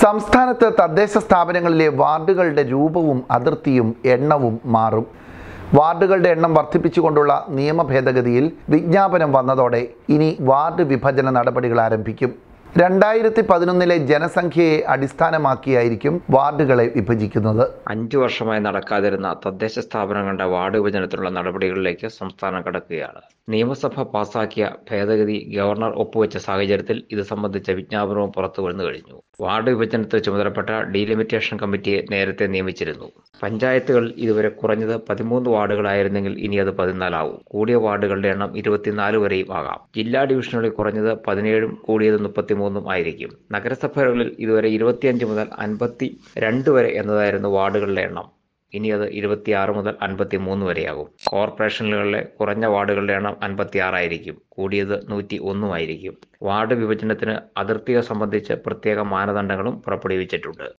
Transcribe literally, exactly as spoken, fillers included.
സംസ്ഥാനത്ത് തദ്ദേശ സ്ഥാപനങ്ങളിലെ വാർഡുകളുടെ രൂപവും അതിർത്തിയും എണ്ണവും മാറും. വാർഡുകളുടെ എണ്ണം വർദ്ധിപ്പിച്ചുകൊണ്ടുള്ള നിയമ ഭേദഗതിയിൽ വിജ്ഞാപനം വന്നതോടെ ഇനി വാർഡ് വിഭജന നടപടികൾ ആരംഭിക്കും. രണ്ടായിരത്തി പതിനൊന്നിലെ ജനസംഖ്യയെ അടിസ്ഥാനമാക്കിയായിരിക്കും വാർഡുകളെ വിഭജിക്കുന്നത്. അഞ്ചു വർഷമായി നടക്കാതിരുന്ന തദ്ദേശ സ്ഥാപനങ്ങളുടെ വാർഡ് വിഭജനത്തിനുള്ള നടപടികളിലേക്ക് സംസ്ഥാനം കടക്കുകയാണ്. നിയമസഭ പാസാക്കിയ ഭേദഗതി ഗവർണർ ഒപ്പുവെച്ച സാഹചര്യത്തിൽ ഇത് സംബന്ധിച്ച വിജ്ഞാപനവും പുറത്തു വന്നു കഴിഞ്ഞു. വാർഡ് വിഭജനത്തിൽ ചുമതലപ്പെട്ട ഡീലിമിറ്റേഷൻ കമ്മിറ്റിയെ നേരത്തെ നിയമിച്ചിരുന്നു. പഞ്ചായത്തുകൾ ഇതുവരെ കുറഞ്ഞത് പതിമൂന്ന് വാർഡുകളായിരുന്നെങ്കിൽ ഇനി അത് പതിനാലാവും. കൂടിയ വാർഡുകളുടെ എണ്ണം ഇരുപത്തിനാല് വരെയും ആകാം. ജില്ലാ ഡിവിഷനുകളിൽ കുറഞ്ഞത് പതിനേഴും കൂടിയത് മുപ്പത്തിമൂന്നും ആയിരിക്കും. നഗരസഭകളിൽ ഇതുവരെ ഇരുപത്തിയഞ്ച് മുതൽ അൻപത്തി രണ്ട് വരെ എന്നതായിരുന്നു വാർഡുകളുടെ എണ്ണം. ഇനി അത് ഇരുപത്തിയാറ് മുതൽ അൻപത്തി മൂന്ന് വരെയാകും. കോർപ്പറേഷനുകളിലെ കുറഞ്ഞ വാർഡുകളുടെ എണ്ണം അൻപത്തി ആറായിരിക്കും. കൂടിയത് നൂറ്റി ഒന്നുമായിരിക്കും. വാർഡ് വിഭജനത്തിന് അതിർത്തികൾ സംബന്ധിച്ച് പ്രത്യേക മാനദണ്ഡങ്ങളും പുറപ്പെടുവിച്ചിട്ടുണ്ട്.